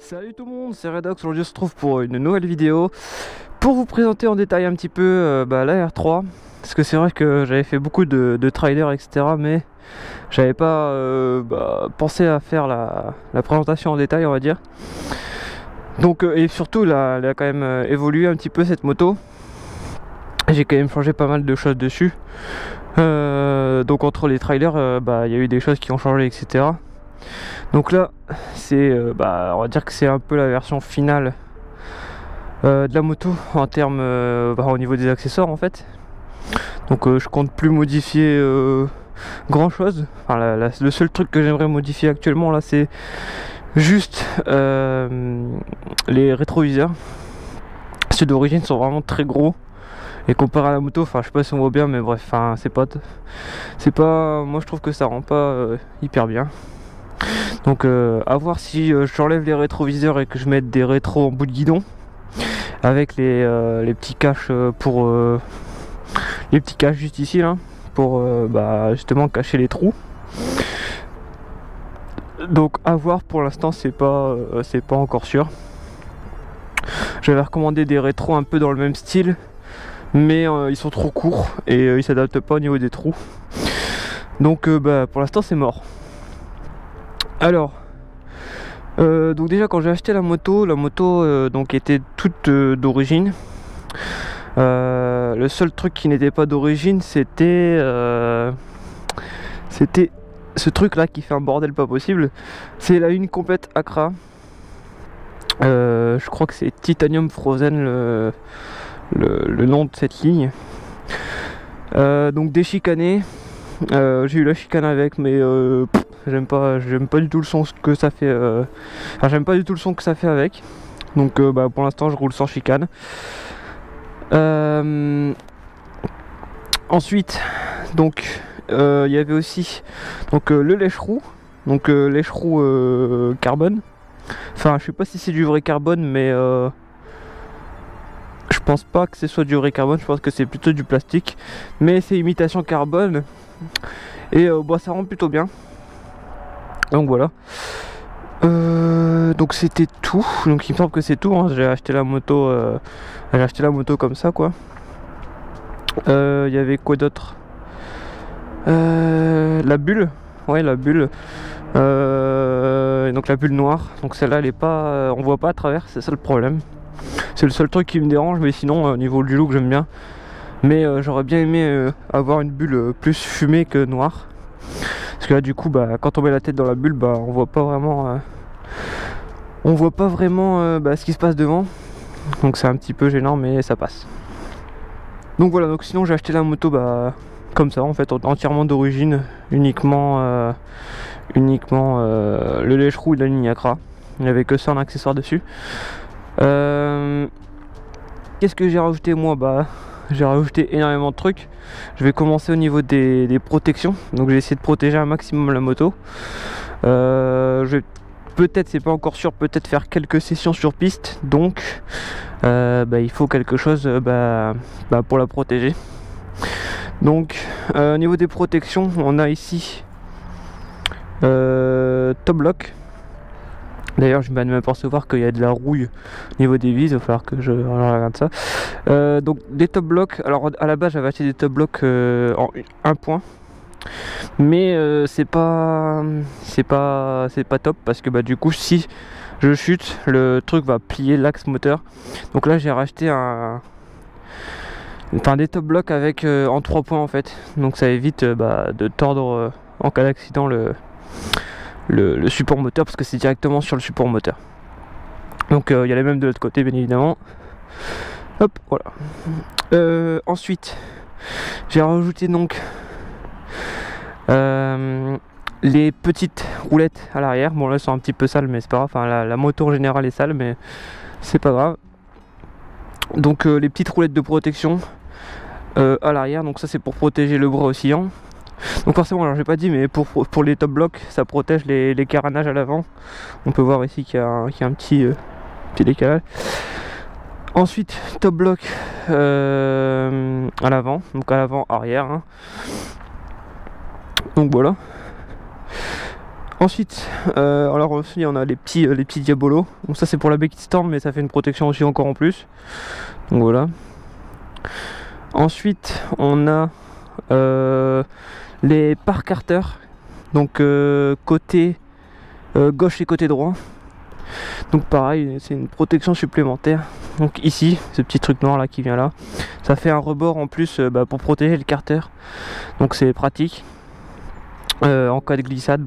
Salut tout le monde, c'est Redox. Aujourd'hui on se retrouve pour une nouvelle vidéo pour vous présenter en détail un petit peu la R3, parce que c'est vrai que j'avais fait beaucoup de trailers etc, mais j'avais pas pensé à faire la présentation en détail, on va dire. Donc et surtout là, elle a quand même évolué un petit peu cette moto. J'ai quand même changé pas mal de choses dessus. Donc entre les trailers, il y a eu des choses qui ont changé etc. Donc là, c'est, on va dire que c'est un peu la version finale de la moto en termes, au niveau des accessoires en fait. Donc je compte plus modifier grand chose. Enfin, le seul truc que j'aimerais modifier actuellement là, c'est juste les rétroviseurs. Ceux d'origine sont vraiment très gros. Et comparé à la moto, enfin je sais pas si on voit bien, mais bref, enfin c'est pas, moi je trouve que ça rend pas hyper bien. Donc à voir si j'enlève les rétroviseurs et que je mette des rétros en bout de guidon avec les petits caches pour les petits caches juste ici là pour justement cacher les trous. Donc à voir, pour l'instant c'est pas encore sûr. J'avais recommandé des rétros un peu dans le même style, mais ils sont trop courts et ils s'adaptent pas au niveau des trous. Donc pour l'instant c'est mort. Alors donc déjà quand j'ai acheté la moto donc était toute d'origine. Le seul truc qui n'était pas d'origine, c'était ce truc là qui fait un bordel pas possible. C'est la une complète Accra. Je crois que c'est Titanium Frozen le nom de cette ligne. Donc déchicané. J'ai eu la chicane avec, mais j'aime pas du tout le son que ça fait. Enfin, j'aime pas du tout le son que ça fait avec. Donc pour l'instant je roule sans chicane. Ensuite, donc il y avait aussi donc le lèche-roue, donc lèche-roue carbone. Enfin, je sais pas si c'est du vrai carbone, mais je pense pas que ce soit du vrai carbone. Je pense que c'est plutôt du plastique, mais c'est imitation carbone et ça rend plutôt bien. Donc voilà. Donc c'était tout. Donc il me semble que c'est tout. Hein. J'ai acheté la moto comme ça quoi. Il y avait quoi d'autre? La bulle, ouais la bulle. Donc la bulle noire. Donc celle-là elle est pas, on voit pas à travers, c'est ça le problème. C'est le seul truc qui me dérange, mais sinon au niveau du look j'aime bien. Mais j'aurais bien aimé avoir une bulle plus fumée que noire. Parce que là du coup quand on met la tête dans la bulle on voit pas vraiment ce qui se passe devant. Donc c'est un petit peu gênant, mais ça passe. Donc voilà, donc sinon j'ai acheté la moto comme ça en fait, entièrement d'origine, uniquement le lèche-roue de la ligne Accra. Il n'y avait que ça en accessoire dessus. Qu'est-ce que j'ai rajouté moi? J'ai rajouté énormément de trucs. Je vais commencer au niveau des protections. Donc j'ai essayé de protéger un maximum la moto. Je vais peut-être, c'est pas encore sûr, peut-être faire quelques sessions sur piste. Donc il faut quelque chose pour la protéger. Donc au niveau des protections, on a ici Top Lock. D'ailleurs je viens de m'apercevoir qu'il y a de la rouille au niveau des vis, il va falloir que je regarde ça. Donc des top blocks, alors à la base j'avais acheté des top blocks en un point, mais c'est pas top, parce que du coup si je chute le truc va plier l'axe moteur. Donc là j'ai racheté des top blocks avec en 3 points en fait, donc ça évite de tordre en cas d'accident le support moteur, parce que c'est directement sur le support moteur. Donc il y a les mêmes de l'autre côté bien évidemment. Hop, voilà. Ensuite j'ai rajouté donc les petites roulettes à l'arrière. Bon là elles sont un petit peu sales, mais c'est pas grave. Enfin la moto en général est sale, mais c'est pas grave. Donc les petites roulettes de protection à l'arrière, donc ça c'est pour protéger le bras oscillant. Donc forcément, alors j'ai pas dit, mais pour les top blocks, ça protège les carénages à l'avant. On peut voir ici qu'il y a un petit décalage. Ensuite, top block à l'avant, donc à l'avant arrière. Hein. Donc voilà. Ensuite, alors aussi on a les petits diabolos. Donc ça c'est pour la béquille Storm, mais ça fait une protection aussi encore en plus. Donc voilà. Ensuite on a les pare Carter. Donc côté gauche et côté droit. Donc pareil, c'est une protection supplémentaire. Donc ici, ce petit truc noir là qui vient là, ça fait un rebord en plus pour protéger le carter. Donc c'est pratique. En cas de glissade,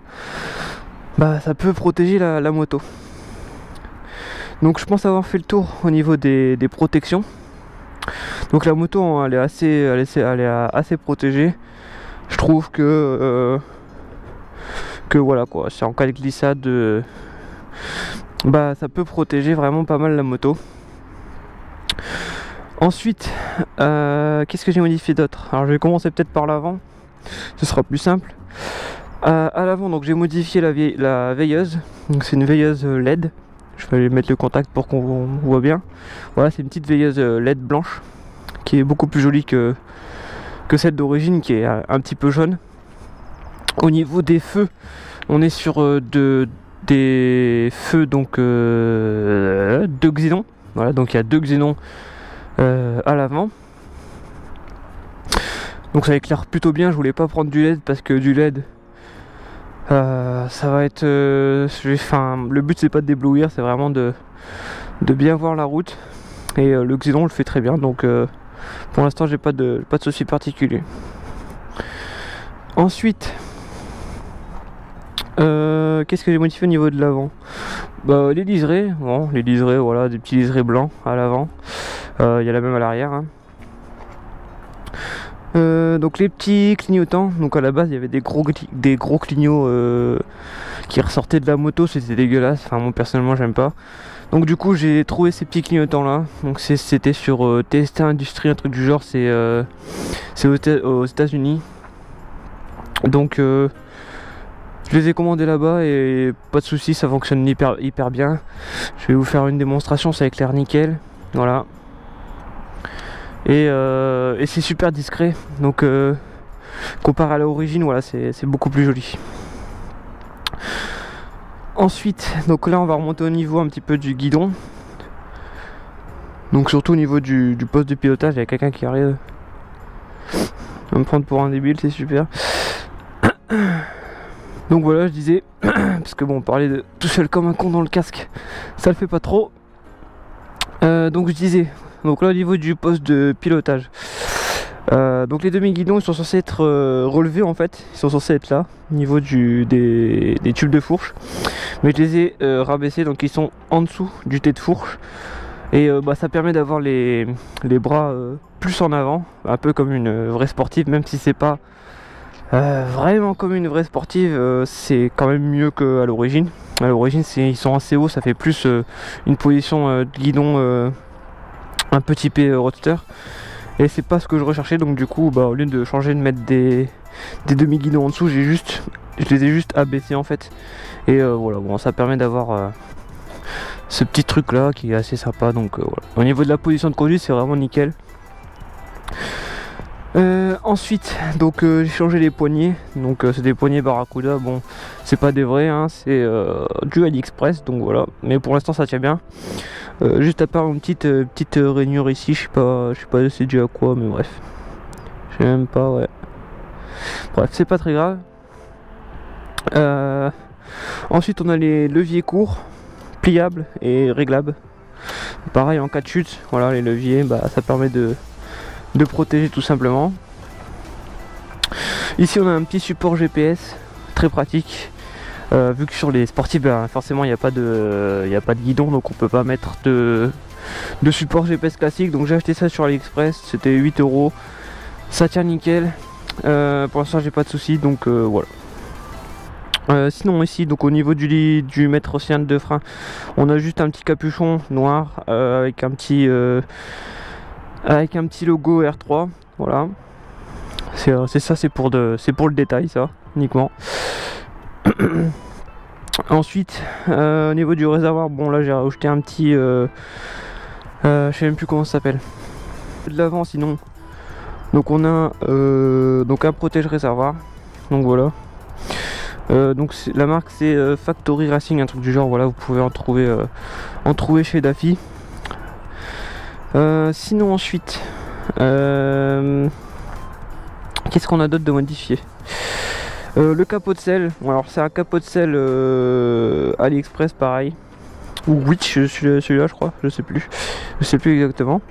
ça peut protéger la moto. Donc je pense avoir fait le tour au niveau des protections. Donc la moto elle est assez protégée. Je trouve que voilà quoi, c'est en cas de glissade, ça peut protéger vraiment pas mal la moto. Ensuite, qu'est-ce que j'ai modifié d'autre? Alors je vais commencer peut-être par l'avant, ce sera plus simple. À l'avant, donc j'ai modifié la veilleuse. Donc c'est une veilleuse LED. Je vais mettre le contact pour qu'on voit bien. Voilà, c'est une petite veilleuse LED blanche qui est beaucoup plus jolie que celle d'origine, qui est un petit peu jaune. Au niveau des feux, on est sur des feux donc deux xénons. Voilà, donc il y a deux xénons à l'avant. Donc ça éclaire plutôt bien. Je voulais pas prendre du LED parce que du LED ça va être le but c'est pas de déblouir, c'est vraiment de bien voir la route. Et le xénon le fait très bien, donc pour l'instant j'ai pas de souci particulier. Ensuite, qu'est-ce que j'ai modifié au niveau de l'avant? Les liserés, voilà, des petits liserés blancs à l'avant. Il y a la même à l'arrière, hein. Donc les petits clignotants, donc à la base il y avait des gros clignots qui ressortaient de la moto, c'était dégueulasse, enfin moi personnellement j'aime pas. Donc du coup j'ai trouvé ces petits clignotants là, donc c'était sur TST Industrie, un truc du genre, c'est aux États-Unis. Donc je les ai commandés là-bas et pas de soucis, ça fonctionne hyper bien. Je vais vous faire une démonstration, ça éclaire nickel, voilà. Et c'est super discret, donc comparé à l'origine, voilà, c'est beaucoup plus joli. Ensuite, donc là on va remonter au niveau un petit peu du guidon. Donc surtout au niveau du poste de pilotage, il y a quelqu'un qui arrive à me prendre pour un débile, c'est super. Donc voilà, je disais, parce que bon, parler de tout seul comme un con dans le casque, ça le fait pas trop. Donc je disais, donc là au niveau du poste de pilotage, donc les demi-guidons ils sont censés être relevés en fait, ils sont censés être là au niveau des tubes de fourche, mais je les ai rabaissés, donc ils sont en dessous du tête de fourche. Et ça permet d'avoir les bras plus en avant, un peu comme une vraie sportive, même si c'est pas vraiment comme une vraie sportive, c'est quand même mieux qu'à l'origine. À l'origine ils sont assez hauts, ça fait plus une position de guidon un peu typé roadster, et c'est pas ce que je recherchais. Donc du coup au lieu de changer, de mettre des demi-guidons en dessous, je les ai juste abaissés en fait. Et voilà, bon, ça permet d'avoir ce petit truc là qui est assez sympa. Donc voilà, au niveau de la position de conduite c'est vraiment nickel. Ensuite, donc j'ai changé les poignées, donc c'est des poignées Barracuda, bon c'est pas des vrais, hein, c'est du AliExpress, donc voilà, mais pour l'instant ça tient bien. Juste à part une petite rainure ici, je sais pas c'est dû à quoi, mais bref, je sais même pas, ouais, bref c'est pas très grave. Ensuite on a les leviers courts, pliables et réglables, pareil en cas de chute, voilà, les leviers, ça permet de protéger tout simplement. Ici on a un petit support GPS très pratique, vu que sur les sportifs forcément il n'y a pas de guidon, donc on peut pas mettre de support GPS classique. Donc j'ai acheté ça sur AliExpress, c'était 8 €, ça tient nickel. Pour l'instant j'ai pas de soucis, donc voilà. Sinon ici, donc au niveau du maître cylindre de frein, on a juste un petit capuchon noir avec un petit logo R3, voilà. C'est ça, c'est pour le détail, ça uniquement. Ensuite au niveau du réservoir, bon là j'ai rajouté un petit je sais même plus comment ça s'appelle de l'avant. Sinon donc on a donc un protège réservoir, donc voilà. Donc la marque c'est Factory Racing, un truc du genre, voilà, vous pouvez en trouver chez Daffy. Sinon ensuite, qu'est-ce qu'on a d'autre de modifié? Le capot de selle, bon, alors c'est un capot de selle AliExpress pareil, ou Witch celui-là je crois, je sais plus exactement.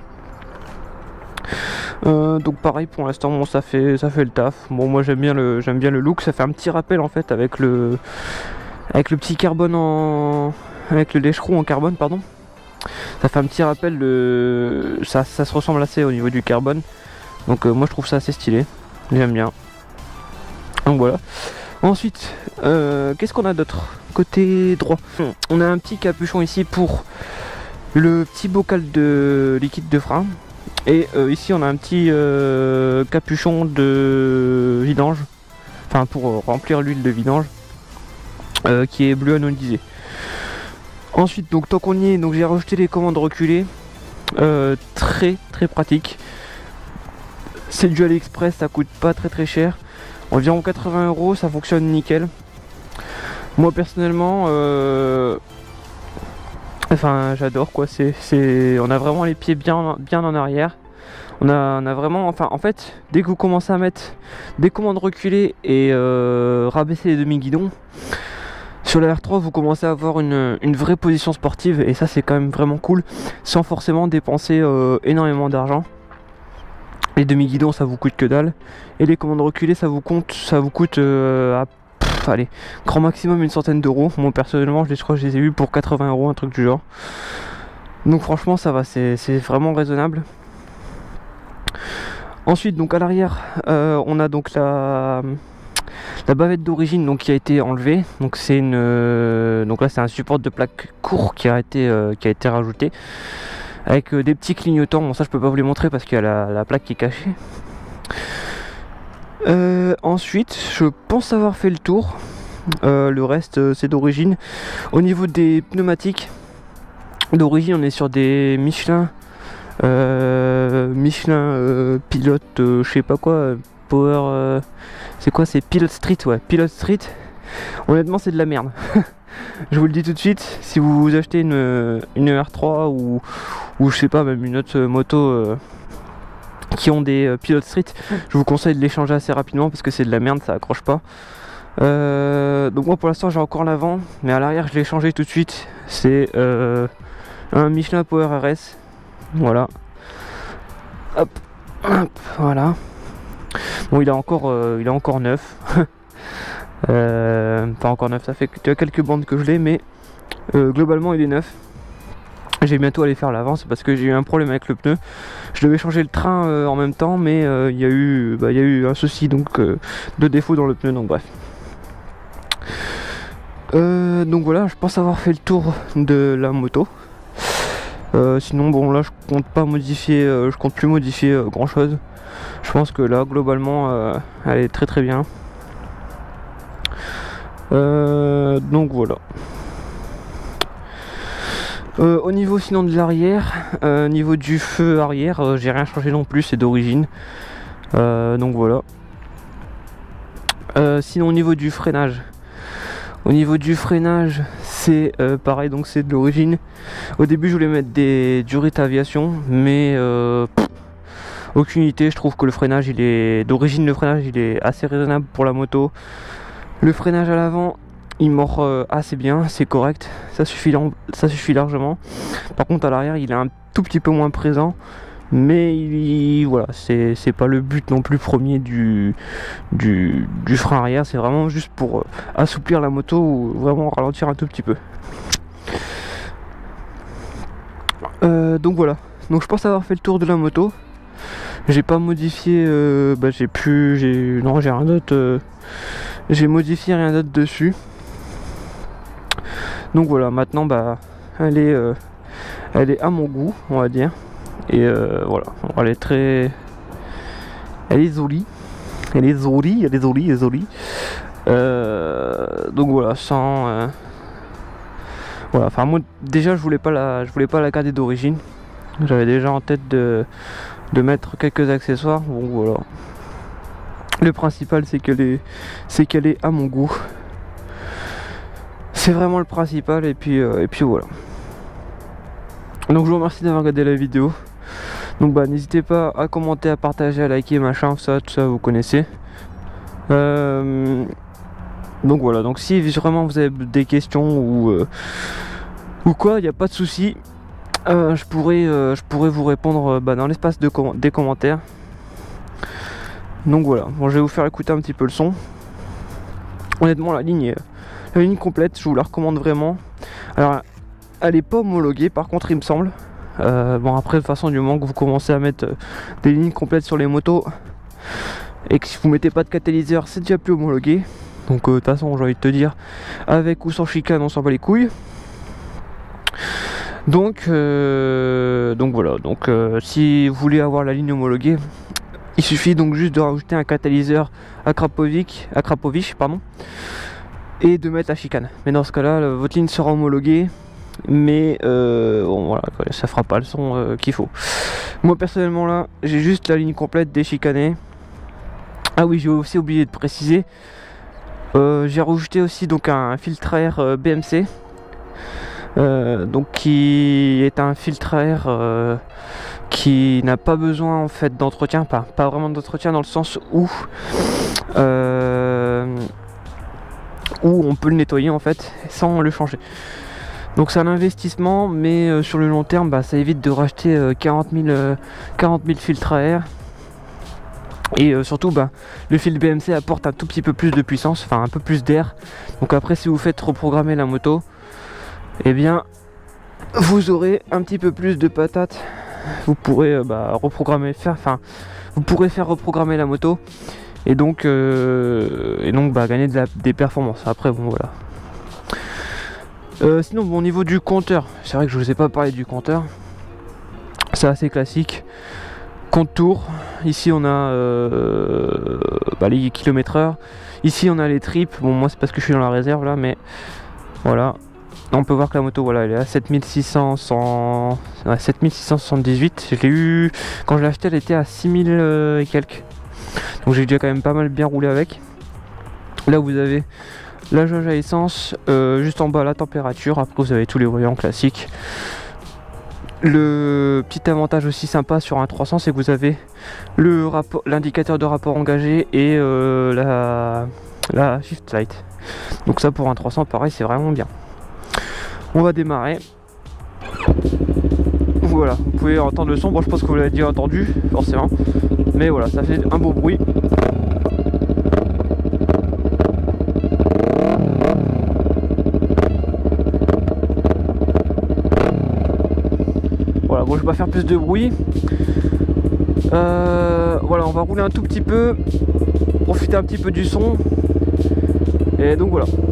Donc pareil pour l'instant, bon, ça fait le taf. Bon, moi j'aime bien le look, ça fait un petit rappel en fait avec le petit carbone avec le lèche-roue en carbone, pardon. Ça fait un petit rappel ça se ressemble assez au niveau du carbone. Donc moi je trouve ça assez stylé, j'aime bien. Donc voilà. Ensuite, qu'est-ce qu'on a d'autre? Côté droit, on a un petit capuchon ici pour le petit bocal de liquide de frein. Et ici on a un petit capuchon de vidange, enfin pour remplir l'huile de vidange, qui est bleu anodisé. Ensuite, donc tant qu'on y est, donc j'ai rajouté les commandes reculées, très pratique. C'est du AliExpress, ça coûte pas très cher, environ 80 €, ça fonctionne nickel. Moi personnellement, enfin j'adore quoi, on a vraiment les pieds bien en arrière. On a vraiment, enfin en fait, dès que vous commencez à mettre des commandes reculées et rabaisser les demi-guidons, sur la R3 vous commencez à avoir une vraie position sportive, et ça c'est quand même vraiment cool, sans forcément dépenser énormément d'argent. Les demi-guidons ça vous coûte que dalle, et les commandes reculées ça vous coûte allez, grand maximum une centaine d'euros. Moi personnellement je crois que je les ai eu pour 80 €, un truc du genre. Donc franchement ça va, c'est vraiment raisonnable. Ensuite donc à l'arrière on a donc la bavette d'origine donc qui a été enlevée. Donc c'est donc là c'est un support de plaque court qui a été rajouté avec des petits clignotants. Bon ça je peux pas vous les montrer parce qu'il y a la plaque qui est cachée. Ensuite je pense avoir fait le tour. Le reste c'est d'origine. Au niveau des pneumatiques d'origine on est sur des Michelin Pilote je sais pas quoi, Power, c'est quoi, c'est Pilot Street, ouais, Pilot Street. Honnêtement c'est de la merde. Je vous le dis tout de suite, si vous achetez une R3 ou je sais pas, même une autre moto qui ont des Pilot Street, je vous conseille de les changer assez rapidement parce que c'est de la merde, ça accroche pas. Donc moi pour l'instant j'ai encore l'avant, mais à l'arrière je l'ai changé tout de suite. C'est un Michelin Power RS. Voilà. Hop, voilà. Bon il est encore neuf. Pas encore neuf, ça fait quelques bandes que je l'ai, mais globalement il est neuf. J'ai bientôt aller faire l'avant, c'est parce que j'ai eu un problème avec le pneu. Je devais changer le train en même temps, mais il y a eu un souci donc de défaut dans le pneu, donc bref. Donc voilà, je pense avoir fait le tour de la moto. Sinon bon là je compte plus modifier grand chose. Je pense que là globalement elle est très bien. Donc voilà. Au niveau sinon de l'arrière, niveau du feu arrière, j'ai rien changé non plus, c'est d'origine. Donc voilà. Sinon au niveau du freinage. C'est pareil, donc c'est de l'origine. Au début je voulais mettre du Rita Aviation, mais aucune idée. Je trouve que le freinage il est d'origine, le freinage il est assez raisonnable pour la moto. Le freinage à l'avant il mord assez bien, c'est correct, ça suffit largement. Par contre à l'arrière il est un tout petit peu moins présent, mais voilà, c'est pas le but non plus premier du frein arrière, c'est vraiment juste pour assouplir la moto ou vraiment ralentir un tout petit peu. Donc voilà, donc je pense avoir fait le tour de la moto. J'ai pas modifié, j'ai rien d'autre, j'ai modifié rien d'autre dessus. Donc voilà, maintenant elle est à mon goût, on va dire. Et voilà, elle est jolie. Donc voilà, voilà, enfin moi déjà je voulais pas la garder d'origine. J'avais déjà en tête de mettre quelques accessoires. Bon voilà. Le principal c'est qu'elle est à mon goût. C'est vraiment le principal, et puis voilà. Donc je vous remercie d'avoir regardé la vidéo. Donc bah n'hésitez pas à commenter, à partager, à liker, machin, tout ça vous connaissez. Donc voilà, donc si vraiment vous avez des questions ou quoi, il n'y a pas de souci. Je pourrais vous répondre dans l'espace des commentaires. Donc voilà, bon, je vais vous faire écouter un petit peu le son. Honnêtement, la ligne complète, je vous la recommande vraiment. Alors, elle n'est pas homologuée, par contre, il me semble. Bon, après, de toute façon, du moment que vous commencez à mettre des lignes complètes sur les motos et que si vous mettez pas de catalyseur, c'est déjà plus homologué. Donc, de toute façon, j'ai envie de te dire, avec ou sans chicane, on s'en bat les couilles. Donc voilà. Donc, si vous voulez avoir la ligne homologuée, il suffit donc juste de rajouter un catalyseur Akrapovic, pardon, et de mettre la chicane. Mais dans ce cas là, votre ligne sera homologuée, mais bon voilà, ça fera pas le son qu'il faut. Moi personnellement là, j'ai juste la ligne complète déchicanée. Ah oui, j'ai aussi oublié de préciser, j'ai rajouté aussi donc un filtre à air BMC, donc qui est un filtre à air qui n'a pas besoin en fait d'entretien, pas vraiment d'entretien dans le sens où on peut le nettoyer en fait sans le changer. Donc c'est un investissement, mais sur le long terme bah, ça évite de racheter 40 000 filtres à air. Et surtout bah, le filtre BMC apporte un tout petit peu plus de puissance, enfin un peu plus d'air. Donc après si vous faites reprogrammer la moto, eh bien vous aurez un petit peu plus de patates. Vous pourrez vous pourrez faire reprogrammer la moto et donc bah, gagner des performances. Après bon voilà. Sinon bon, au niveau du compteur, c'est vrai que je vous ai pas parlé du compteur. C'est assez classique. Compte tour. Ici on a les km/h. Ici on a les trips. Bon moi c'est parce que je suis dans la réserve là, mais voilà. On peut voir que la moto, voilà, elle est à 7678. Je l'ai eu quand je l'ai acheté, elle était à 6000 et quelques. Donc j'ai déjà quand même pas mal bien roulé avec. Là vous avez la jauge à essence, juste en bas la température. Après vous avez tous les voyants classiques. Le petit avantage aussi sympa sur un 300, c'est que vous avez l'indicateur de rapport engagé et la shift light. Donc ça pour un 300 pareil, c'est vraiment bien. On va démarrer. Voilà, vous pouvez entendre le son. Bon, je pense que vous l'avez déjà entendu, forcément. Mais voilà, ça fait un beau bruit. Voilà, bon, je vais pas faire plus de bruit. Voilà, on va rouler un tout petit peu, profiter un petit peu du son. Et donc voilà.